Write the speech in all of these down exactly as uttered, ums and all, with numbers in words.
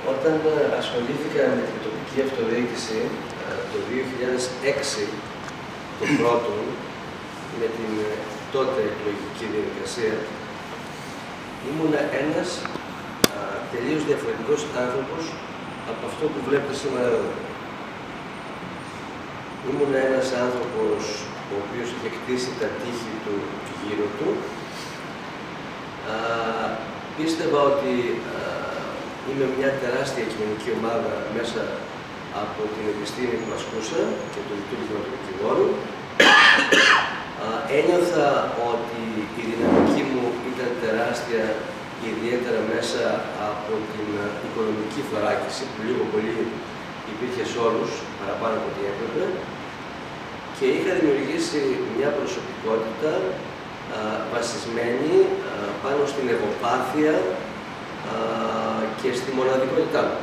Όταν ασχολήθηκα με την τοπική αυτοδιοίκηση το δύο χιλιάδες έξι, το πρώτο, με την τότε εκλογική διαδικασία, ήμουν ένας α, τελείως διαφορετικός άνθρωπος από αυτό που βλέπετε σήμερα εδώ. Ήμουν ένας άνθρωπος ο οποίος είχε κτίσει τα τείχη του γύρω του. Α, πίστευα ότι α, είμαι μια τεράστια κοινωνική ομάδα μέσα από την επιστήμη που ασκούσα και το λειτουργήμα του δικηγόρου. Ένιωθα ότι η δυναμική μου ήταν τεράστια, ιδιαίτερα μέσα από την οικονομική θωράκιση που λίγο πολύ υπήρχε σε όλους, παραπάνω από ό,τι έπρεπε, και είχα δημιουργήσει μια προσωπικότητα α, βασισμένη α, πάνω στην εγωπάθεια α, και στη μοναδικότητά μου.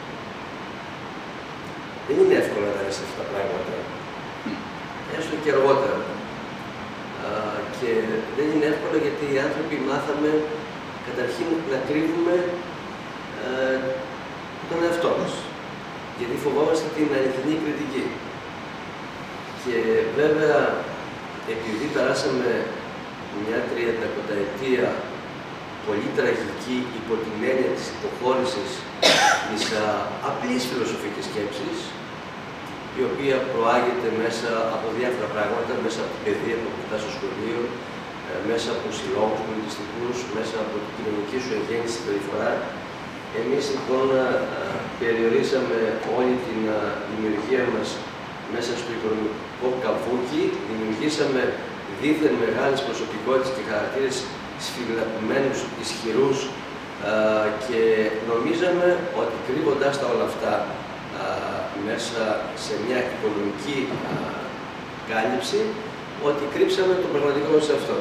Δεν είναι εύκολο να τα λες αυτά τα πράγματα, έστω και αργότερα. Uh, και δεν είναι εύκολο γιατί οι άνθρωποι μάθαμε καταρχήν να κρύβουμε uh, τον εαυτό μας. Γιατί φοβόμαστε την αληθινή κριτική. Και βέβαια, επειδή περάσαμε μια τριανταπενταετία πολύ τραγική υπό την έννοια της υποχώρησης της uh, απλής φιλοσοφικής σκέψης, η οποία προάγεται μέσα από διάφορα πράγματα, μέσα από την παιδεία που αποκτά στο σχολείο, μέσα από συλλόγους πολιτιστικούς, μέσα από την κοινωνική σου εγγέννηση συμπεριφορά. Εμείς λοιπόν περιορίσαμε όλη την δημιουργία μας μέσα στο οικονομικό καβούκι, δημιουργήσαμε δίθεν μεγάλες προσωπικότητες και χαρακτήρες σφιγγλαπημένους, ισχυρούς και νομίζαμε ότι κρύβοντας τα όλα αυτά μέσα σε μια οικονομική α, κάλυψη, ότι κρύψαμε τον πραγματικό μας εαυτό.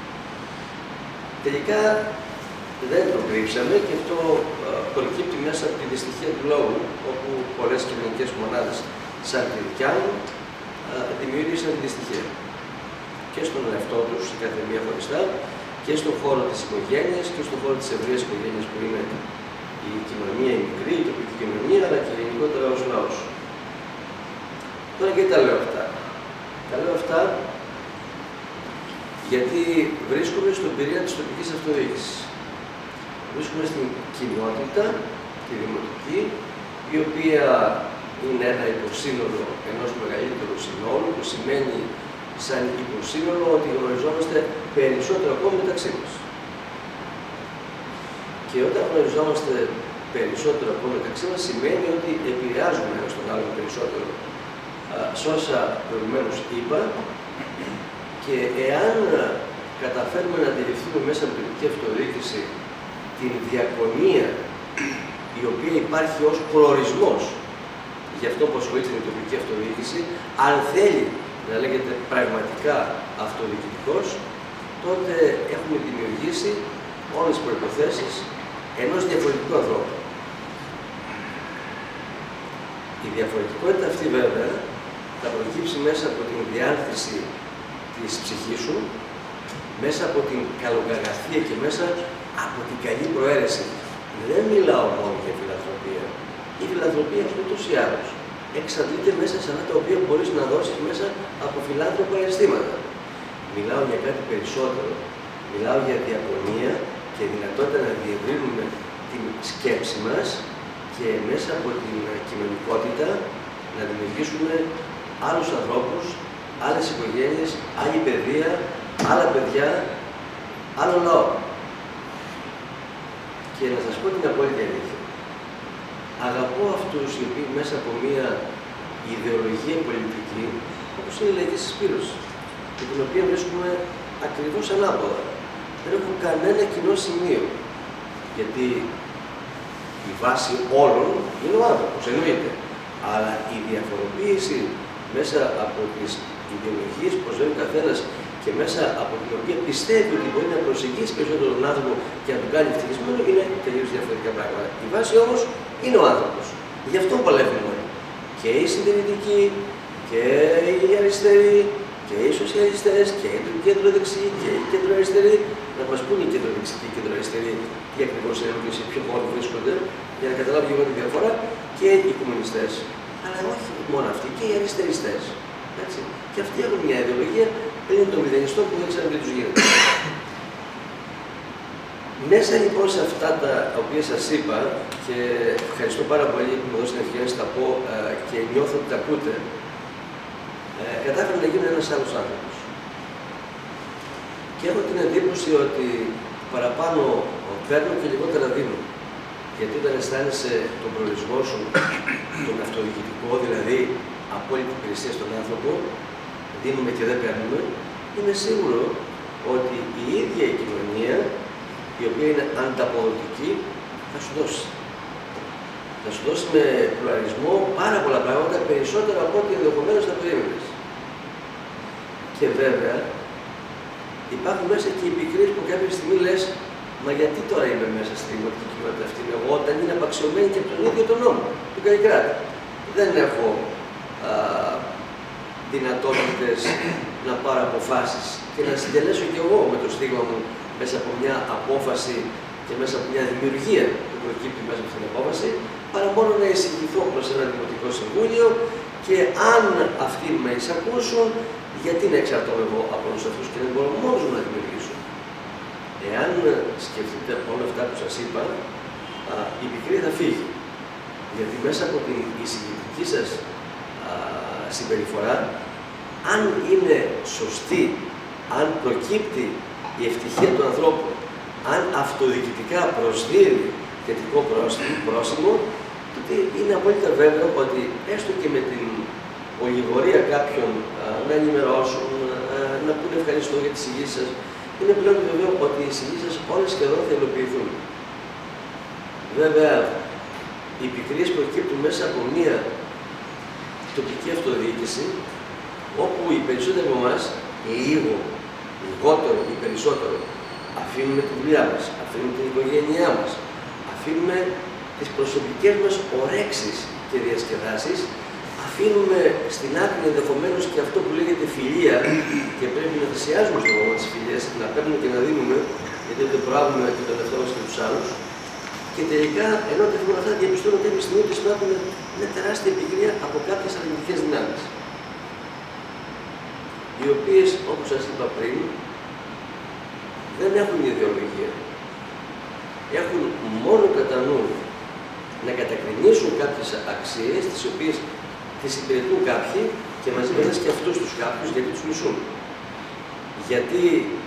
Τελικά δεν το κρύψαμε και αυτό α, προκύπτει μέσα από τη δυστυχία του λόγου, όπου πολλές κοινωνικές μονάδες σαν τη δικιά μου α, δημιούργησαν τη δυστυχία. Και στον εαυτό τους, η κάθε μία χωριστά, και στον χώρο της οικογένειας και στον χώρο της ευρείας οικογένειας που είναι η κοινωνία, η μικρή, η τοπική κοινωνία, αλλά και γενικότερα ως λαός. Τώρα γιατί τα λέω αυτά. Τα λέω αυτά γιατί βρίσκομαι στον πυρήνα της τοπικής αυτοδιοίκησης. Βρίσκομαι στην κοινότητα, τη δημοτική, η οποία είναι ένα υποσύνολο ενός μεγαλύτερου συνόλου, που σημαίνει σαν υποσύνολο ότι γνωριζόμαστε περισσότερο ακόμα μεταξύ μας. Και όταν γνωριζόμαστε περισσότερο ακόμα μεταξύ μας, σημαίνει ότι επηρεάζουμε ένας τον άλλον περισσότερο σε όσα προηγουμένως είπα, και εάν καταφέρουμε να αντιληφθούμε μέσα από την τοπική αυτοδιοίκηση την διακονία η οποία υπάρχει ως προορισμός για αυτό που ασχολείται με την τοπική αυτοδιοίκηση, αν θέλει να λέγεται πραγματικά αυτοδιοικητικός, τότε έχουμε δημιουργήσει όλες τις προϋποθέσεις ενός διαφορετικού ανθρώπου. Η διαφορετικότητα αυτή βέβαια θα προκύψει μέσα από την διάρθρωση της ψυχής σου, μέσα από την καλοκαγαθία και μέσα από την καλή προαίρεση. Δεν μιλάω μόνο για φιλανθρωπία. Η φιλανθρωπία αυτό ούτως ή άλλως εξαντλείται μέσα σε αυτά τα οποία μπορείς να δώσεις μέσα από φιλάνθρωπα αισθήματα. Μιλάω για κάτι περισσότερο. Μιλάω για διαπονία και δυνατότητα να διευρύνουμε την σκέψη μας και μέσα από την κοινωνικότητα να δημιουργήσουμε άλλους ανθρώπους, άλλες οικογένειες, άλλη παιδεία, άλλα παιδιά, άλλο λαό. Και να σας πω την απόλυτη αλήθεια. Αγαπώ αυτούς οι οποίοι μέσα από μια ιδεολογία πολιτική, όπως είναι η λαϊκή συσπήρωση, με την οποία βρίσκουμε ακριβώς ανάποδα. Δεν έχουν κανένα κοινό σημείο. Γιατί η βάση όλων είναι ο άνθρωπος, εννοείται. Αλλά η διαφοροποίηση μέσα από τις ιδεολογίες που προσβαίνει ο καθένας και μέσα από την οποία πιστεύει ότι μπορεί να προσεγγίσει περισσότερο τον άνθρωπο και να τον κάνει ευτυχισμένο, είναι τελείως διαφορετικά πράγματα. Η βάση όμως είναι ο άνθρωπος. Γι' αυτό παλεύουμε όλοι. Και οι συντηρητικοί, και οι αριστεροί, και οι σοσιαλιστές, και οι κεντροδεξιοί, και οι κεντροαριστεροί, να μας πούνε οι κεντροδεξικοί και κεντροαριστεροί τι ακριβώς είναι και σε ποιο χώρο βρίσκονται, για να καταλάβει εγώ τη διαφορά, και οι κομμουνιστές, αλλά όχι μόνο αυτοί, και οι αριστεριστές. Έτσι. Και αυτοί έχουν μια ιδεολογία πριν το μηδενιστό που δεν ξέρουν τι τους γίνεται. Μέσα λοιπόν σε αυτά τα οποία σας είπα, και ευχαριστώ πάρα πολύ που μου δώσετε την ευκαιρία να τα πω ε, και νιώθω ότι τα ακούτε, ε, κατάφερα να γίνω ένας άλλος άνθρωπος. Και έχω την εντύπωση ότι παραπάνω παίρνω και λιγότερα δίνω. Γιατί όταν αισθάνεσαι τον προορισμό σου, τον αυτοδιοικητικό, δηλαδή απόλυτη υπηρεσία στον άνθρωπο, δίνουμε και δεν παίρνουμε, είμαι σίγουρο ότι η ίδια η κοινωνία, η οποία είναι ανταποδοτική, θα σου δώσει. Θα σου δώσει με πλουραλισμό πάρα πολλά πράγματα, περισσότερα από ό,τι ενδεχομένως θα περίμενες. Και βέβαια, υπάρχουν μέσα και οι πικρίες που κάποια στιγμή λες, μα γιατί τώρα είμαι μέσα στη δημοτική κοινότητα αυτή, εγώ όταν είναι απαξιωμένη και από τον ίδιο τον νόμο, του Καλλικράτη. Δεν έχω α, δυνατότητες να πάρω αποφάσεις και να συντελέσω κι εγώ με το στίγμα μου μέσα από μια απόφαση και μέσα από μια δημιουργία που προκύπτει μέσα από την απόφαση, παρά μόνο να εισηγηθώ προς ένα δημοτικό συμβούλιο και αν αυτοί με εισακούσουν, γιατί να εξαρτώμαι εγώ από όλους αυτούς και δεν μπορώ μόνος μου να δημιουργήσω. Εάν σκεφτείτε όλα αυτά που σας είπα, α, η πικρία θα φύγει. Γιατί μέσα από την εισηγητική σας α, συμπεριφορά, αν είναι σωστή, αν προκύπτει η ευτυχία του ανθρώπου, αν αυτοδιοικητικά προσδίδει θετικό πρόσημο, τότε είναι απόλυτα βέβαιο ότι έστω και με την ολιγορία κάποιων α, να ενημερώσουν, α, να πούνε ευχαριστώ για τις εισηγήσεις σας, είναι πλέον βέβαιο ότι οι εισηγήσεις σας όλες σχεδόν θα υλοποιηθούν. Βέβαια, οι πικρίες προκύπτουν μέσα από μια τοπική αυτοδιοίκηση, όπου οι περισσότεροι από εμάς, λίγο, λιγότερο ή περισσότερο, αφήνουμε τη δουλειά μας, αφήνουμε την οικογένειά μας, αφήνουμε τις προσωπικές μας ορέξεις και διασκεδάσεις, αφήνουμε στην άκρη ενδεχομένως και αυτό που λέγεται φιλία, και πρέπει να θυσιάζουμε στο κόμμα της φιλίας, να παίρνουμε και να δίνουμε, γιατί δεν προάγουμε και τον εαυτό μας και τους άλλους. Και τελικά, ενώ τα φύγουν αυτά, διαπιστώνουν κάποια στιγμή ότι υπάρχουν μια τεράστια πικρία από κάποιες αρνητικές δυνάμεις, οι οποίες, όπως σας είπα πριν, δεν έχουν ιδεολογία. Έχουν μόνο κατά νου να κατακρινίσουν κάποιες αξίες, τις οποίες τις υπηρετούν κάποιοι και μαζί με και αυτούς τους κάποιους, γιατί τους μισούν. Γιατί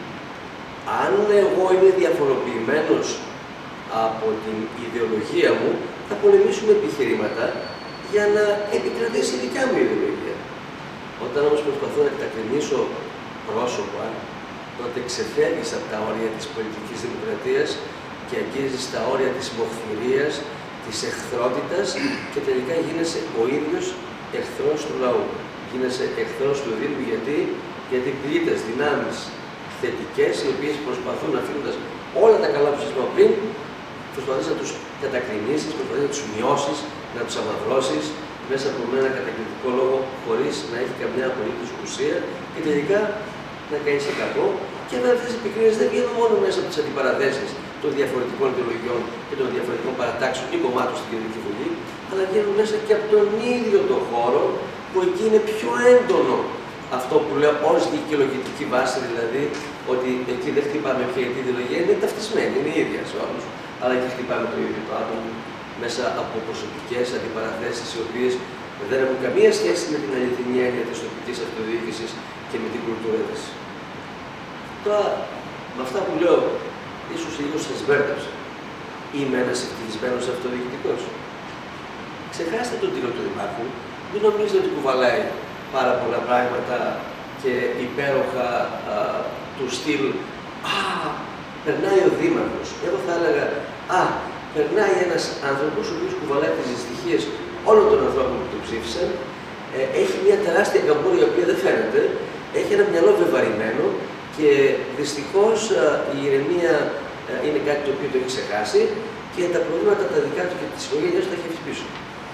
αν εγώ είμαι διαφοροποιημένος από την ιδεολογία μου, θα πολεμήσουμε επιχειρήματα για να επικρατήσει η δικιά μου ιδεολογία. Όταν όμως προσπαθώ να κατακρινίσω πρόσωπα, τότε ξεφεύγεις από τα όρια της πολιτικής δημοκρατίας και αγγίζεις τα όρια της μοχθηρίας, της εχθρότητας και τελικά γίνεσαι ο ίδιος εχθρός του λαού. Γίνεσαι εχθρός του Δήμου, γιατί, γιατί πλήττες δυνάμεις θετικές, οι οποίες προσπαθούν, αφήνοντας όλα τα καλά που σας είπα πριν, προσπαθείς να τους κατακρινήσεις, προσπαθείς να τους μειώσεις, να τους αμαυρώσεις μέσα από ένα κατακριτικό λόγο, χωρίς να έχει καμιά απολύτως ουσία και τελικά να κάνεις σε κακό. Και βέβαια αυτές οι πικρίες δεν βγαίνουν μόνο μέσα από τις αντιπαραθέσεις των διαφορετικών ιδεολογιών και των διαφορετικών παρατάξεων ή κομμάτων στην Κεντρική Βουλή, αλλά βγαίνουν μέσα και από τον ίδιο τον χώρο, που εκεί είναι πιο έντονο αυτό που λέω ως δικαιολογητική βάση, δηλαδή ότι εκεί δεν χτυπάμε πια, γιατί η ιδεολογία είναι ταυτισμένη, είναι η ίδια σε όλους, αλλά εκεί χτυπάμε το ίδιο το άτομο μέσα από προσωπικές αντιπαραθέσεις, οι οποίες δεν έχουν καμία σχέση με την αληθινή έννοια της τοπικής αυτοδιοίκησης και με την κουλτούρα της. Τώρα, με αυτά που λέω, ίσως λίγο σας μπέρδεψα. Είμαι ένας ευτυχισμένος αυτοδιοικητικός. Ξεχάστε τον τίτλο του Δημάρχου, μην νομίζετε ότι κουβαλάει πάρα πολλά πράγματα και υπέροχα α, του στυλ «Α, περνάει ο Δήμαρχος». Εγώ θα έλεγα «Α, περνάει ένας άνθρωπος ο οποίος κουβαλάει τις δυστυχίες όλων των ανθρώπων που το ψήφισαν, ε, έχει μια τεράστια καμπούρια η οποία δεν φαίνεται, έχει ένα μυαλό βεβαρημένο και δυστυχώς α, η ηρεμία α, είναι κάτι το οποίο το έχει ξεχάσει και τα προβλήματα τα δικά του και της οικογένειας τα έχει αφήσει πίσω».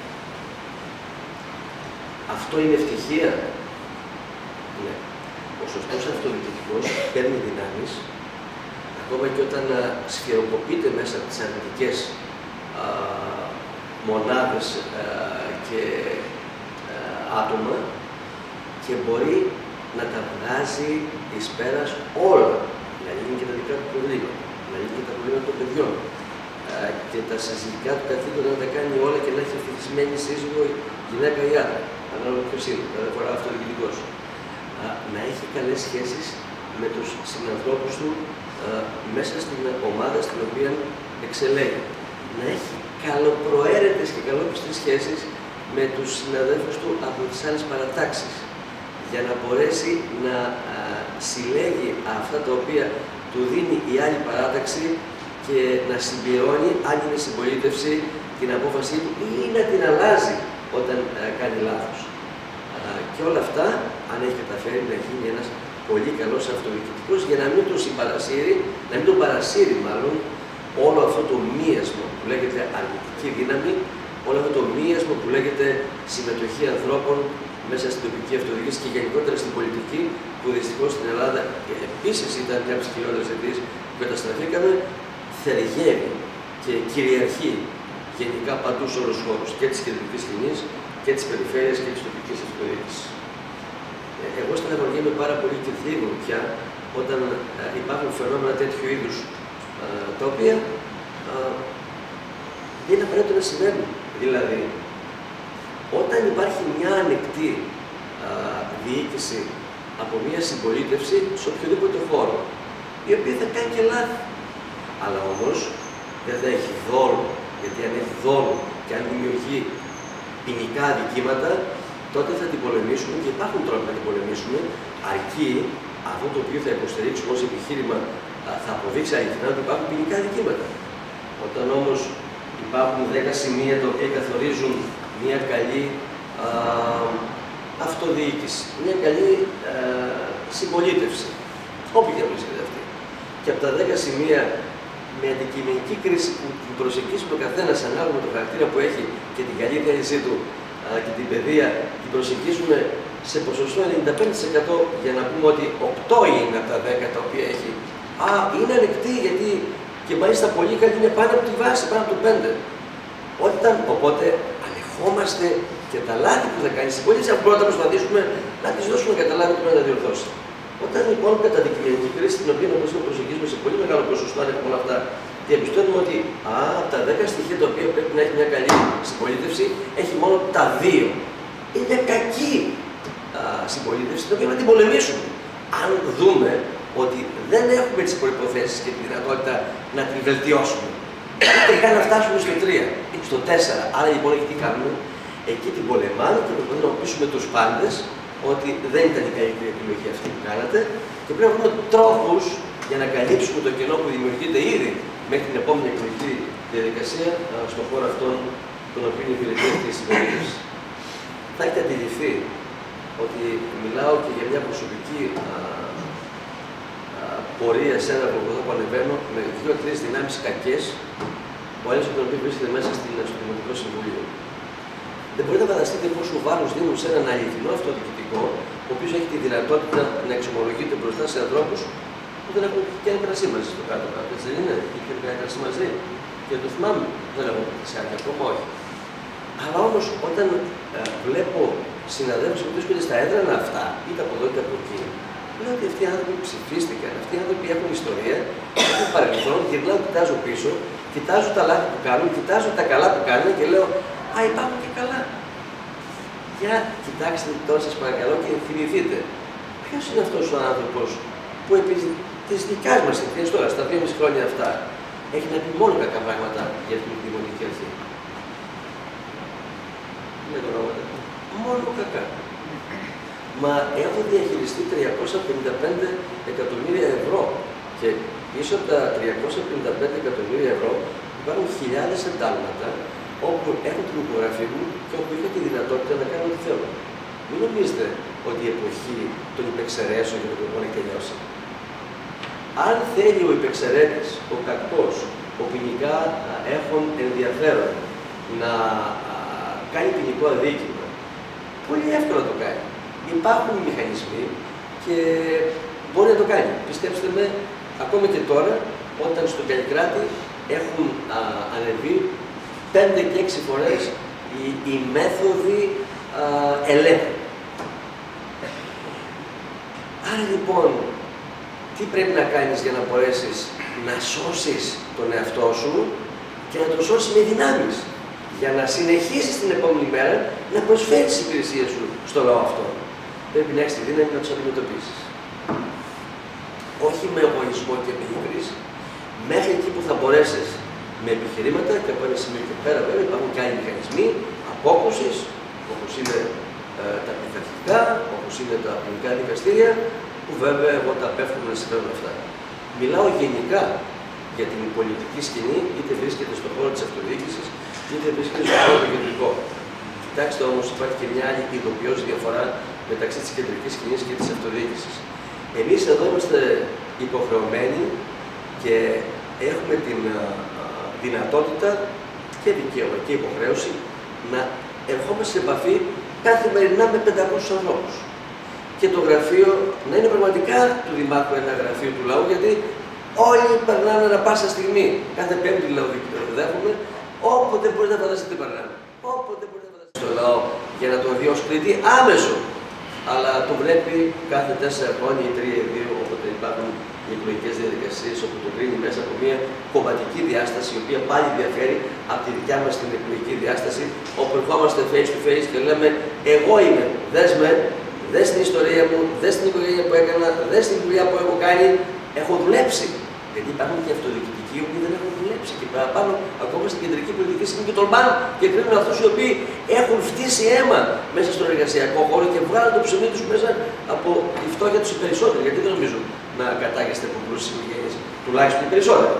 Αυτό είναι ευτυχία. Ναι. Ο σωστός αυτοδιοικητικός παίρνει δυνάμεις, ακόμα και όταν σφυροκοπείται μέσα από τις αρνητικές α, μονάδες α, και α, άτομα και μπορεί να τα βγάζει εις πέρας όλα, να λύνει και τα δικά του προβλήματα, να λύνει και τα προβλήματα των παιδιών α, και τα συζυγικά του καθήκοντα να τα κάνει όλα και να έχει ευτυχισμένη σύζυγο, γυναίκα ή άντρα, ανάλογα ποιος είναι, κάθε φορά αυτοδιοικητικός. Να έχει καλές σχέσεις με τους συνανθρώπους του α, μέσα στην ομάδα στην οποία εξελέγει. Να έχει καλοπροαίρετες και καλόπιστες σχέσεις με τους συναδέλφους του από τις άλλες παρατάξεις, για να μπορέσει να α, συλλέγει αυτά τα οποία του δίνει η άλλη παράταξη και να συμπληρώνει, αν είναι συμπολίτευση, την απόφασή του ή να την αλλάζει όταν α, κάνει λάθος. Α, και όλα αυτά, αν έχει καταφέρει να γίνει ένας πολύ καλός αυτοδιοικητικός, για να μην τον συμπαρασύρει, να μην τον παρασύρει μάλλον, όλο αυτό το μίασμα που λέγεται αρνητική δύναμη, όλο αυτό το μίασμα που λέγεται συμμετοχή ανθρώπων μέσα στην τοπική αυτοδιοίκηση και γενικότερα στην πολιτική, που δυστυχώς στην Ελλάδα επίσης ήταν μια από τις κυριότερες αιτίες που καταστραφήκαμε, θεριγεύει και κυριαρχεί γενικά παντού σε όλους τους χώρους και της κεντρικής σκηνής και της περιφέρειας και της τοπικής αυτοδιοίκησης. Εγώ στεναχωριέμαι πάρα πολύ και θλίβω πια όταν α, υπάρχουν φαινόμενα τέτοιου είδους, α, τα οποία α, δεν είναι απαραίτητο να συμβαίνουν. Δηλαδή, όταν υπάρχει μια ανεκτή α, διοίκηση από μια συμπολίτευση σε οποιοδήποτε χώρο, η οποία θα κάνει και λάθη, αλλά όμως δεν θα έχει δόλο, γιατί αν έχει δόλο και αν δημιουργεί ποινικά αδικήματα, τότε θα την πολεμήσουμε και υπάρχουν τρόποι να την πολεμήσουμε, αρκεί αυτό το οποίο θα υποστηρίξουμε ως επιχείρημα θα αποδείξει αληθινά ότι υπάρχουν ποινικά αδικήματα. Όταν όμως υπάρχουν δέκα σημεία τα οποία καθορίζουν μια καλή α, αυτοδιοίκηση, μια καλή α, συμπολίτευση, όπου και βρίσκεται αυτή. Και από τα δέκα σημεία με αντικειμενική κρίση που την προσεγγίσουμε ο καθένας ανάλογα με το χαρακτήρα που έχει και την καλή θέλησή του α, και την παιδεία, την προσεγγίζουμε σε ποσοστό ενενήντα πέντε τοις εκατό για να πούμε ότι οκτώ είναι από τα δέκα τα οποία έχει. Α, είναι ανεκτή γιατί και μάλιστα πολύ καλή είναι πάνω από τη βάση, πάνω από το πέντε. Όταν, οπότε ανεχόμαστε και τα λάθη που θα κάνει στην πολίτηση, αν πρώτα προσπαθήσουμε να τις δώσουμε καταλάβει και να τα διορθώσει. Όταν λοιπόν κατά αντικειμενική κρίση, την οποία όπως προσεγγίζουμε σε πολύ μεγάλο ποσοστό, αν έχουμε όλα αυτά, διαπιστώνουμε ότι α, από τα δέκα στοιχεία τα οποία πρέπει να έχει μια καλή συμπολίτευση, έχει μόνο τα δύο. Είναι κακή α, συμπολίτευση, την οποία να την πολεμήσουμε. Αν δούμε ότι δεν έχουμε τις προϋποθέσεις και τη δυνατότητα να την βελτιώσουμε. Τελικά να φτάσουμε στο τρία ή στο τέσσερα. Άρα λοιπόν εκεί τι κάνουμε, εκεί την πολεμάμε και προσπαθούμε να πείσουμε τους πάντες ότι δεν ήταν η καλύτερη επιλογή αυτή που κάνατε και πρέπει να βρούμε τρόπους για να καλύψουμε το κενό που δημιουργείται ήδη μέχρι την επόμενη εκλογική διαδικασία στον χώρο αυτόν τον οποίο υπηρετείται η συμπολίτευση. Θα έχετε αντιληφθεί ότι μιλάω και για μια προσωπική α, α, πορεία σε ένα από εδώ που ανεβαίνω με δύο-τρεις δυνάμεις κακές, ο ένας από τον οποίο βρίσκεται μέσα στην, στο Δημοτικό Συμβούλιο. Δεν μπορείτε να φανταστείτε πόσο βάρος δίνουν σε έναν αληθινό αυτοδιοικητικό, ο οποίος έχει τη δυνατότητα να εξομολογείται μπροστά σε ανθρώπους που δεν έχουν και ένα κρασί μαζί στο κάτω-κάτω. Έτσι δεν είναι, είχε ένα κρασί μαζί. Και το θυμάμαι, δεν έχω πει ακόμα, όχι. Αλλά όμως όταν ε, βλέπω συναδέλφους που βρίσκονται στα έδρανα αυτά, είτε από εδώ είτε από εκεί, λέω ότι αυτοί οι άνθρωποι ψηφίστηκαν, αυτοί οι άνθρωποι έχουν ιστορία, έχουν παρελθόν, γυρνάω, κοιτάζω πίσω, κοιτάζω τα λάθη που κάνουν, κοιτάζω τα καλά που κάνουν και λέω α, υπάρχουν και καλά. Για κοιτάξτε τώρα σας παρακαλώ και θυμηθείτε, ποιος είναι αυτός ο άνθρωπος που επί της δικιάς μας θητείας τώρα, στα δύο μισή χρόνια αυτά, έχει να πει μόνο κακά πράγματα για την Δημοτική Αρχή. Με το όνομα μόνο κακά. Μα έχω διαχειριστεί τριακόσια πενήντα πέντε εκατομμύρια ευρώ και πίσω από τα τριακόσια πενήντα πέντε εκατομμύρια ευρώ υπάρχουν χιλιάδες εντάλματα όπου έχω την υπογραφή μου και όπου είχα τη δυνατότητα να κάνω ό,τι θέλω. Μην νομίζετε ότι η εποχή των υπεξαιρέσεων και των κομμών έχει τελειώσει. Αν θέλει ο υπεξαιρέτης, ο κακός, ο ποινικά έχουν ενδιαφέρον να κάνει ποινικό αδίκημα, πολύ εύκολα το κάνει. Υπάρχουν μηχανισμοί και μπορεί να το κάνει. Πιστέψτε με, ακόμα και τώρα όταν στο Καλλικράτη έχουν α, ανεβεί πέντε και έξι φορές οι, οι μέθοδοι α, ελέγχου. Άρα λοιπόν, τι πρέπει να κάνεις για να μπορέσεις να σώσεις τον εαυτό σου και να τον σώσεις με δυνάμεις, για να συνεχίσεις την επόμενη μέρα να προσφέρεις τις υπηρεσίες σου στο λαό αυτό. Πρέπει να έχεις τη δύναμη να τους αντιμετωπίσεις. Όχι με εγωισμό και με ύβρις, μέχρι εκεί που θα μπορέσεις με επιχειρήματα και από ένα σημείο και πέρα βέβαια υπάρχουν και άλλοι μηχανισμοί απόκρουσης, όπως είναι ε, τα πειθαρχικά, όπως είναι τα ποινικά δικαστήρια, που βέβαια εγώ τα απέφευγω να συμβαίνουν αυτά. Μιλάω γενικά για την πολιτική σκηνή, είτε βρίσκεται στον χώρο της αυτοδιοίκησης, είτε βρίσκεται στον χώρο του κεντρικού. Κοιτάξτε όμως, υπάρχει και μια άλλη ειδοποιώς διαφορά μεταξύ της κεντρικής σκηνής και της αυτοδιοίκησης. Εμείς εδώ είμαστε υποχρεωμένοι και έχουμε την α, α, δυνατότητα και δικαίωμα και υποχρέωση να ερχόμαστε σε επαφή καθημερινά με πεντακόσιους ανθρώπους. Και το γραφείο να είναι πραγματικά του Δημάρχου ένα γραφείο του λαού, γιατί όλοι περνάνε ανα πάσα στιγμή. Κάθε πέμπτη λαό δέχομαι, όποτε μπορείτε να φανταστείτε τι περνάνε. Όποτε μπορείτε να φανταστείτε το λαό για να τον δει ως κριτή άμεσο. Αλλά το βλέπει κάθε τέσσερα χρόνια ή τρία ή δύο, όποτε υπάρχουν οι εκλογικές διαδικασίες, όπου το κρίνει μέσα από μια κομματική διάσταση, η οποία πάλι διαφέρει από τη δικιά μας την εκλογική διάσταση, όπου ερχόμαστε face to face και λέμε: εγώ είμαι, δες με, δες την ιστορία μου, δες την οικογένεια που έκανα, δες την δουλειά που έχω κάνει, έχω δουλέψει. Γιατί υπάρχουν και αυτοδιοικητικοί οι οποίοι δεν έχουν δουλέψει και παραπάνω ακόμα στην κεντρική πολιτική σκηνή και τολμάνε και κρίνουν αυτούς οι οποίοι έχουν φτύσει αίμα μέσα στον εργασιακό χώρο και βγάλουν το ψωμί τους μέσα από τη φτώχεια τους οι περισσότεροι. Γιατί δεν νομίζω να κατάγεστε από πλούσιες οικογένειες, τουλάχιστον οι περισσότεροι.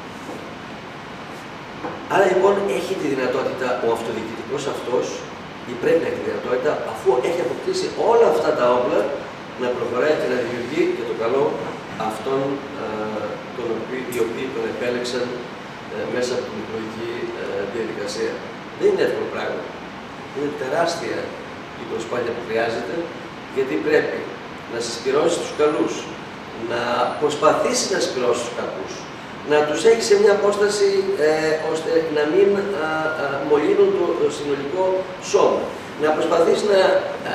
Άρα λοιπόν έχει τη δυνατότητα ο αυτοδιοικητικός αυτός, ή πρέπει να έχει τη δυνατότητα, αφού έχει αποκτήσει όλα αυτά τα όπλα, να προχωράει και να δημιουργεί για το καλό αυτόν α, τον οποίο, οι οποίοι τον επέλεξαν α, μέσα από την εκλογική διαδικασία. Δεν είναι εύκολο πράγμα. Είναι τεράστια η προσπάθεια που χρειάζεται, γιατί πρέπει να συσπυρώσει τους καλούς, να προσπαθήσει να συσπυρώσει τους κακούς, να τους έχει σε μια απόσταση ε, ώστε να μην α, α, μολύνουν το, το συνολικό σώμα, να προσπαθήσει να α,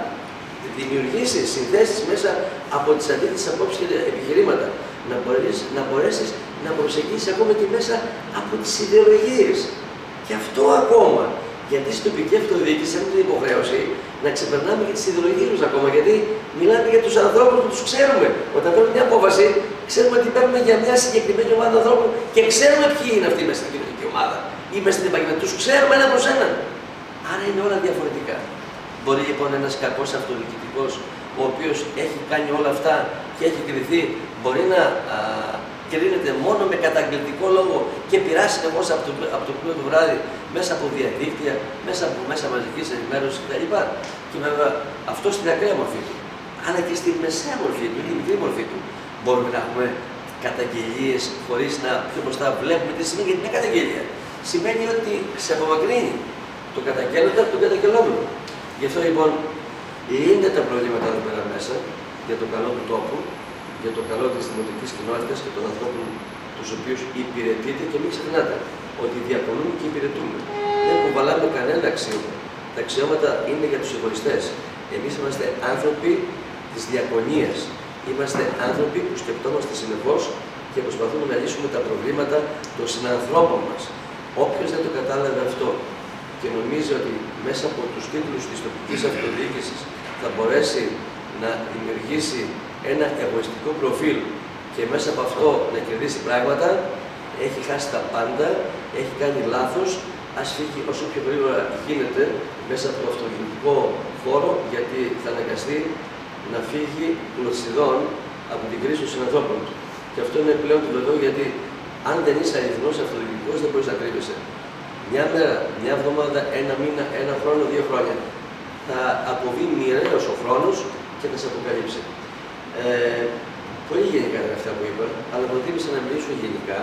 δημιουργήσει συνθέσεις μέσα από τις αντίθετες απόψεις και επιχειρήματα, να μπορέσεις, να μπορέσεις να προσεγγίσεις ακόμα και μέσα από τις ιδεολογίες. Και αυτό ακόμα, γιατί στην τοπική αυτοδιοίκηση έχουμε την υποχρέωση να ξεπερνάμε και τις ιδεολογίες μας ακόμα, γιατί μιλάμε για τους ανθρώπους που τους ξέρουμε. Όταν παίρνουμε μια απόφαση, ξέρουμε ότι παίρνουμε για μια συγκεκριμένη ομάδα ανθρώπων και ξέρουμε ποιοι είναι αυτοί μέσα στην κοινωνική ομάδα ή μέσα στην επαγγελματική, τους ξέρουμε ένα προς έναν. Άρα είναι όλα διαφορετικά. Μπορεί λοιπόν ένας κακός αυτοδιοικητικός, ο οποίος έχει κάνει όλα αυτά και έχει κριθεί, μπορεί να α, κρίνεται μόνο με καταγγελτικό λόγο και πειράσει συνεχώς από το, από το πρωί το βράδυ μέσα από διαδίκτυα, μέσα από μέσα μαζικής ενημέρωσης κτλ. Και βέβαια αυτό στην ακραία μορφή του. Αλλά και στη μεσαία μορφή του, την μικρή μορφή του. Μπορούμε να έχουμε καταγγελίες χωρίς να πιο μπροστά βλέπουμε τι σημαίνει, γιατί μια καταγγελία σημαίνει ότι σε απομακρύνει το καταγγέλλοντα από τον καταγγελόμενο. Γι' αυτό λοιπόν λύνεται τα προβλήματα εδώ πέρα μέσα για το καλό του τόπου, για το καλό της δημοτικής κοινότητας και των ανθρώπων τους οποίους υπηρετείτε, και μην ξεχνάτε ότι διακονούμε και υπηρετούμε. Δεν κουβαλάμε κανένα αξίωμα. Τα αξιώματα είναι για τους εγωιστές. Εμείς είμαστε άνθρωποι της διακονίας. Είμαστε άνθρωποι που σκεπτόμαστε συνεχώς και προσπαθούμε να λύσουμε τα προβλήματα των συνανθρώπων μας. Όποιος δεν το κατάλαβε αυτό και νομίζει ότι μέσα από τους τίτλους της τοπικής αυτοδιοίκησης θα μπορέσει να δημιουργήσει ένα εγωιστικό προφίλ και μέσα από αυτό να κερδίσει πράγματα, έχει χάσει τα πάντα, έχει κάνει λάθος. Ας φύγει όσο πιο γρήγορα γίνεται μέσα από το αυτοδιοικητικό χώρο, γιατί θα αναγκαστεί να φύγει πλωσιδών από την κρίση των συνανθρώπων του. Και αυτό είναι πλέον το βεβαίω, γιατί αν δεν είσαι αληθινός αυτοδιοικητικός, δεν μπορείς να κρύβεσαι. Μια μέρα, μια εβδομάδα, ένα μήνα, ένα χρόνο, δύο χρόνια θα αποβεί μοιραίος ο χρόνος και θα σε αποκαλύψει. Ε, πολύ γενικά είναι αυτά που είπα, αλλά προτίμησα να μιλήσω γενικά.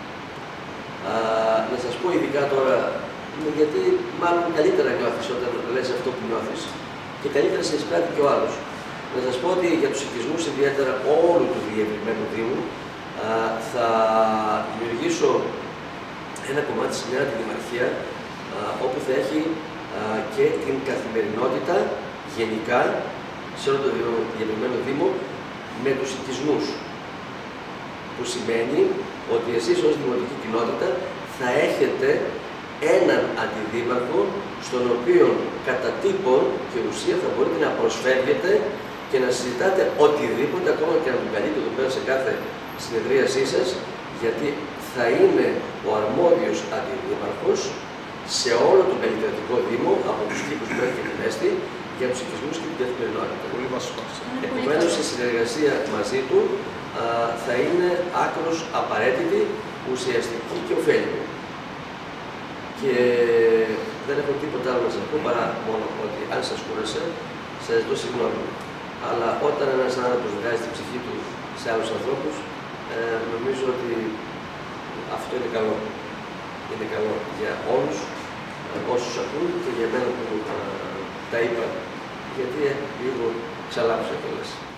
Α, να σας πω ειδικά τώρα, γιατί μάλλον καλύτερα νιώθεις όταν λες αυτό που νιώθεις και καλύτερα σε εισπράττει και ο άλλος. Να σας πω ότι για τους οικισμούς, ιδιαίτερα όλου του διευρυμένου Δήμου, θα δημιουργήσω ένα κομμάτι σε μια αντιδημαρχία όπου θα έχει και την καθημερινότητα γενικά σε όλο το διευρυμένο Δήμο με τους οικισμούς. Που σημαίνει ότι εσείς ως δημοτική κοινότητα θα έχετε έναν αντιδήμαρχο στον οποίο κατά τύπον και ουσία θα μπορείτε να προσφεύγετε και να συζητάτε οτιδήποτε, ακόμα και να τον καλείτε εδώ πέρα σε κάθε συνεδρίασή σας, γιατί θα είναι ο αρμόδιος αντιδήμαρχος σε όλο τον καλλιτεχνικό Δήμο, από τους τύπους που έχει την Έστη, για τους οικισμούς και την καθημερινότητα. Πολύ βασικό. Επομένως, η συνεργασία μαζί του α, θα είναι άκρως απαραίτητη, ουσιαστική και ωφέλιμη. Και δεν έχω τίποτα άλλο να σας πω παρά μόνο ότι αν σας κούρασα, σας ζητώ συγγνώμη. Αλλά όταν ένας άνθρωπος βγάζει την ψυχή του σε άλλους ανθρώπους, ε, νομίζω ότι αυτό είναι καλό. Είναι καλό για όλους ε, όσους ακούν και για μένα που ε, τα είπα, γιατί ε, λίγο ξαλάψα κιόλας.